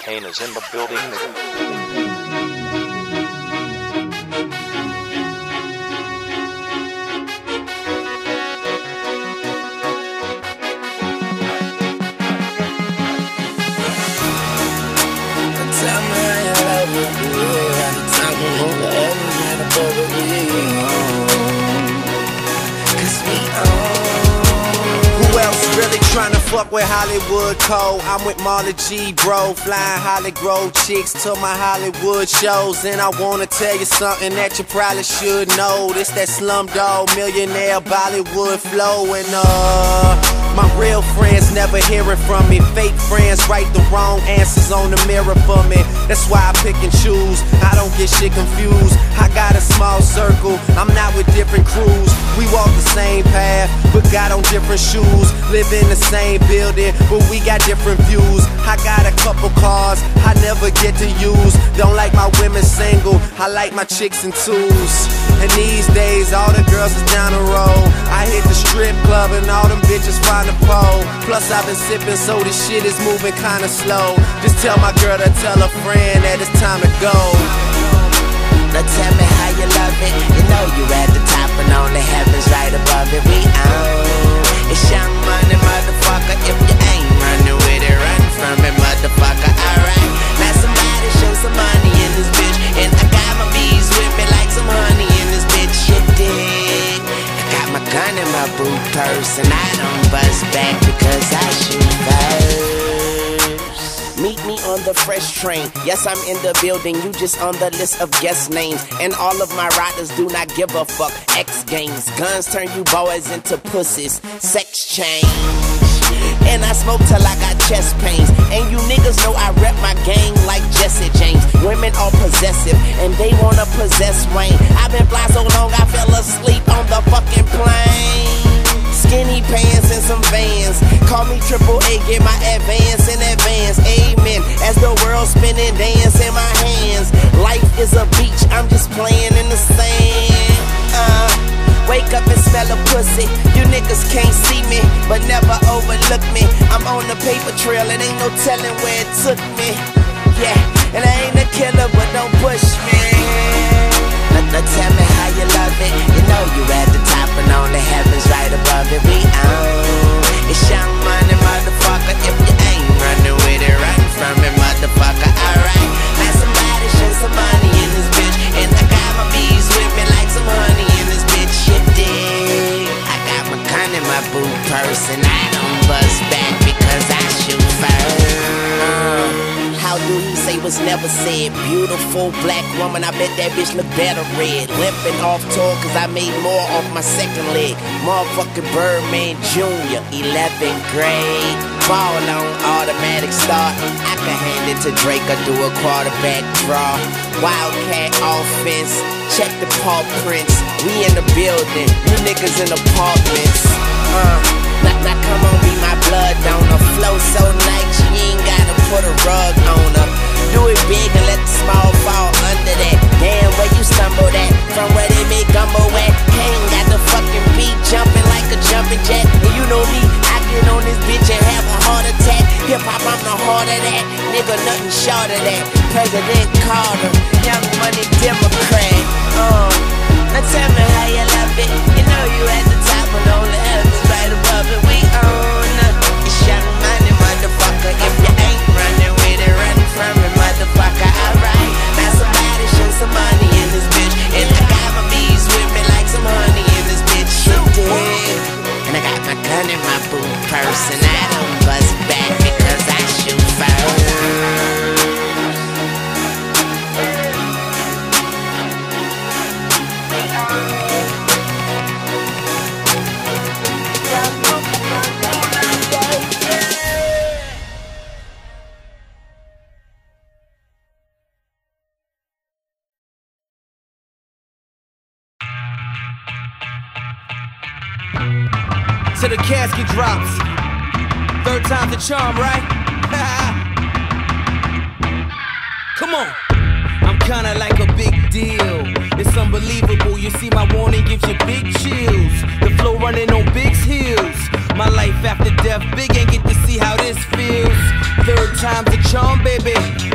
Kane is in the building. Who else really tryna fuck with Hollywood Cole? I'm with Marley G, bro, flying Holly Grove chicks to my Hollywood shows. And I wanna tell you something that you probably should know. This that Slumdog Millionaire Bollywood flow. And my real friends never hearing from me. Fake friends write the wrong answers on the mirror for me. That's why I pick and choose, I don't get shit confused. I got a small circle, I'm not with different crews. We walk the same path, but got on different shoes. Live in the same building, but we got different views. I got a couple cars I never get to use. Don't like my women single, I like my chicks in twos. And these days all the girls is down the road. I hit the strip club and all them bitches find a pole. Plus I've been sipping, so this shit is moving kinda slow. Just tell my girl to tell a friend that it's time to go. Now tell me how you love it. You know you at the top and only heaven's right above it. We own it's Young Money, motherfucker. If you ain't running with it, run from it, motherfucker. Alright, now somebody show some money in this bitch. And I got my bees with me like some honey in this bitch. You dig? I got my gun in my boot purse and I don't bust back because I shoot first. Meet me on the fresh train. Yes, I'm in the building, you just on the list of guest names. And all of my riders do not give a fuck. X Games, guns turn you boys into pussies. Sex change. And I smoke till I got chest pains. And you niggas know I rep my gang like Jesse James. Women are possessive and they wanna possess Wayne. I've been fly so long I fell asleep on the fucking plane. Skinny pants and some Vans. Call me Triple A, get my advance in advance. Amen. As the world spinning, dance in my hands. Life is a beach, I'm just playing in the sand. Wake up and smell a pussy. You niggas can't see me, but never overlook me. I'm on the paper trail, it ain't no telling where it took me. Yeah, and I ain't a killer, but don't push me. Now tell me how you love it. You know you at the top and only heaven's right above it. We own it's Young Money, motherfucker. If you ain't running with it, run from it, motherfucker. Alright, now somebody show some money in this bitch. And I got my bees with me like some honey in this bitch. You dig? I got my gun in my boot purse and I don't bust back because I shoot first. How do he say was never said? Beautiful black woman, I bet that bitch look better red. Limping off tour cause I made more off my second leg. Motherfucking Birdman Jr., 11th grade. Ball on automatic start. I can hand it to Drake or do a quarterback draw. Wildcat offense, check the paw prints. We in the building, you niggas in apartments. Now come on, be my blood donor. Flow so nice, you ain't gotta put a rug on her. Do it big and let the small fall under that. Damn, where you stumble at? From where they make gumbo at? Ain't got the fucking beat jumping like a jumping jack. And you know me, I get on this bitch and have a heart attack. Hip hop, I'm the heart of that. Nigga, nothing short of that. President Carter, Young Money Democrat. Now tell me how you love it. You know you at the top and only heaven's right above it. We own it's Young Money, motherfucker. If you ain't running with it, run from it, motherfucker. Alright, now somebody show some money in this bitch. And I got my bees with me like some honey in this bitch. You dig? And I got my gun in my boot purse and I don't bust back because I shoot first. Till the casket drops. Third time's the charm, right? Come on. I'm kinda like a big deal. It's unbelievable. You see my warning gives you big chills. The flow running on Big's heels. My life after death, Big ain't get to see how this feels. Third time's the charm, baby.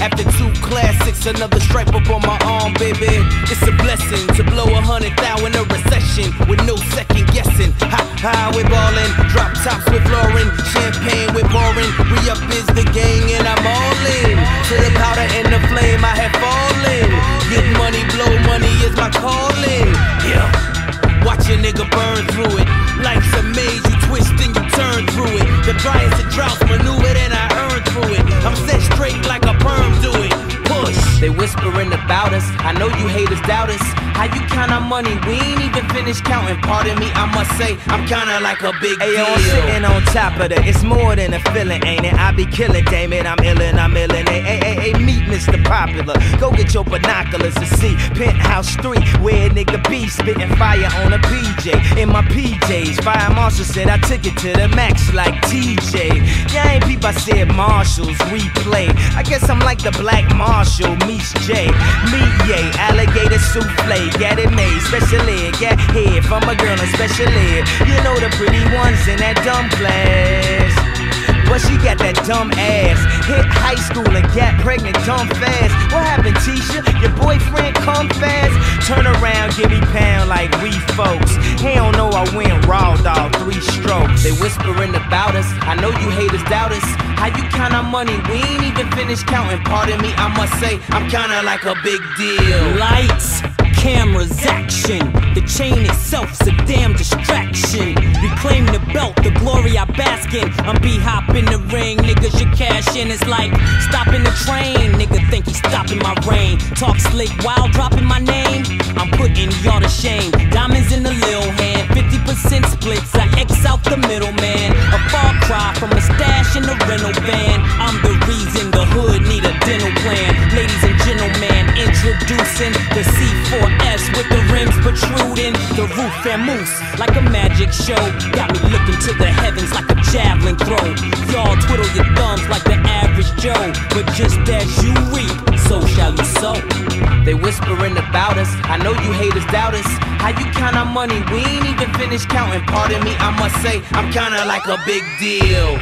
After 2 classics, another stripe up on my arm, baby. It's a blessing to blow 100,000 in a recession with no second guessing. High, we're ballin', drop tops with Lauren, champagne with Morin. Re-up is the gang and I'm all in. To the powder and the flame, I have fallen. Get money, blow money is my calling. Yeah. Watch a nigga burn through it. Life's a maze, you twist and you turn through it. The driest of droughts maneuvered and I earned through it. I'm set straight like a perm do it. Push. They whispering about us. I know you haters doubt us. How you count our money? We ain't even finished counting. Pardon me, I must say, I'm kinda like a big deal. I'm sitting on top of it. It's more than a feeling, ain't it? I be killing, damn it, I'm illin', I'm illin'. Hey, meet Mr. Popular. Go get your binoculars to see Penthouse 3, where a nigga be spitting fire on a PJ. In my PJs, Fire Marshal said I took it to the max like TJ. Yeah, ain't peep, I said Marshalls, we play. I guess I'm like the Black Marshal, meets J. Meet yay, alligator souffle. Get it made, special ed, get head from a girl in special ed. You know the pretty ones in that dumb class. But she got that dumb ass. Hit high school and got pregnant dumb fast. What happened, Tisha? Your boyfriend come fast? Turn around, give me pound like we folks. He don't know I went raw dog 3 strokes. They whispering about us. I know you haters doubt us. How you count our money? We ain't even finished counting. Pardon me, I must say, I'm kinda like a big deal. Lights, cameras, action. The chain itself's a damn distraction. Reclaim the belt, the glory I bask in. I'm B-hop in the ring, niggas your cash in. It's like stopping the train. Nigga think he's stopping my reign. Talk slick while dropping my name. I'm putting y'all to shame. Diamonds in the lil hand, 50% splits. I X out the middleman. A far cry from a stash in the rental van. I'm the reason the hood need a dental plan. Ladies and gentlemen, introducing the C4S with the rims protruding. The roof and moose like a magic show. Got me looking to the heavens like a javelin throw. Y'all twiddle your thumbs like the average Joe. But just as you reap, so shall you sow. They whispering about us. I know you haters doubt us. How you count our money? We ain't even finished counting. Pardon me, I must say, I'm kinda like a big deal.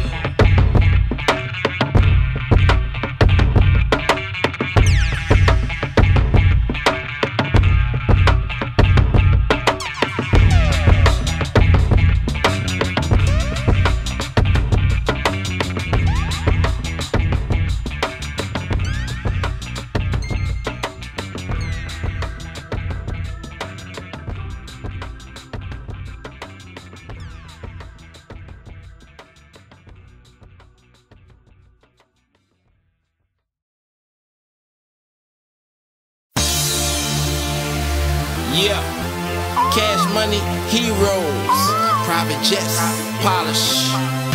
Yeah, Cash Money, Heroes, private jets, polish.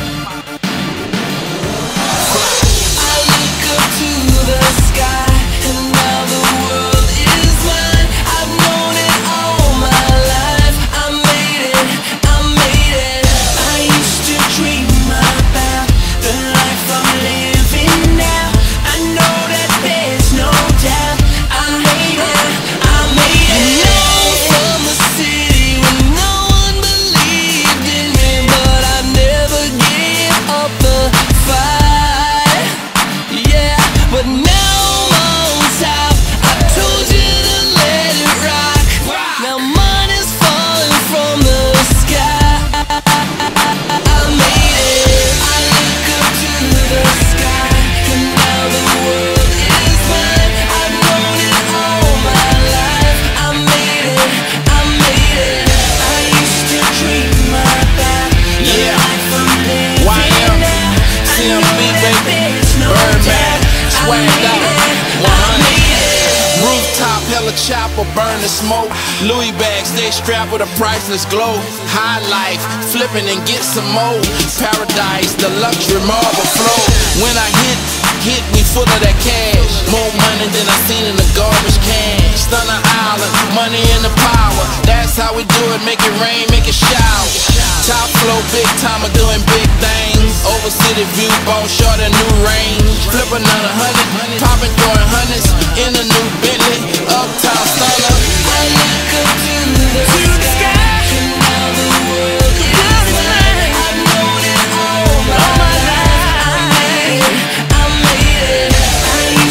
I look up to the sky, and now the world is mine. I've known it all my life. I made it. I used to dream about the life I'm living now. I know that there's no doubt. I made it. From the city when no one believed in me, but I never gave up the fight. Yeah, but now I'm on top. I told you to let it rock. Now money's falling from the sky. I made it. I look up to the sky, and now the world is mine. I've known it all my life. I made it. I used to dream about the life I'm living now. CMB, baby, Birdman, swagged out, 100. Rooftop, hella chopper, burn the smoke. Louis bags, they strapped with a priceless glow. High life, flipping and get some more. Paradise, the luxury marble flow. When I hit me full of that cash. More money than I seen in the garbage can. Stunner Island, money and the power. That's how we do it, make it rain, make it shower. Top flow, big timer, doing big things. Over city view, bought short a new range. Flip another 100, popping, throwing hundreds. In a new Bentley, uptown stunner. I look up to the sky, and now the world is mine. I've known it all my life. I made it. I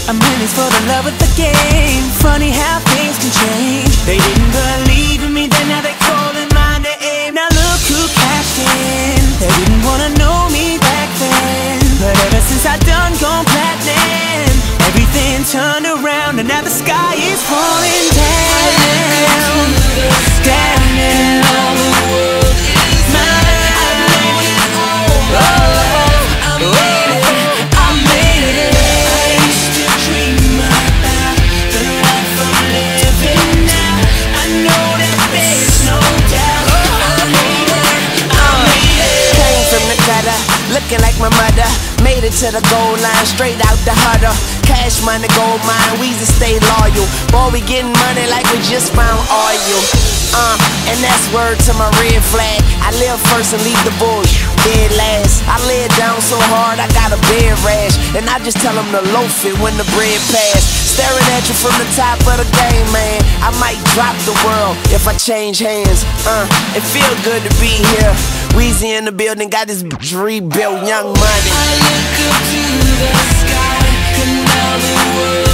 I'm in this for the love of the game. Funny how things can change. They didn't believe in me, then now they calling my name. Now look who cashed in. They didn't wanna know me back then, but ever since I done gone platinum, everything turned around and now the sky is falling down. Down and all the world is mine. I made it all. I made it. I made it. I used to dream about the life I'm living now. I know that there's no doubt. I made it. I made it. Came from the gutter, looking like my mother. Made it to the goal line, straight out the huddle. Cash money, gold mine, Weezy stay loyal. Boy, we getting money like we just found oil. And that's word to my red flag. I live first and leave the bush dead last. I lay it down so hard I got a bed rash, and I just tell them to loaf it when the bread pass. Staring at you from the top of the game, man. I might drop the world if I change hands. It feel good to be here. Weezy in the building, got this rebuilt, Young Money. I look up to the sky, and now the world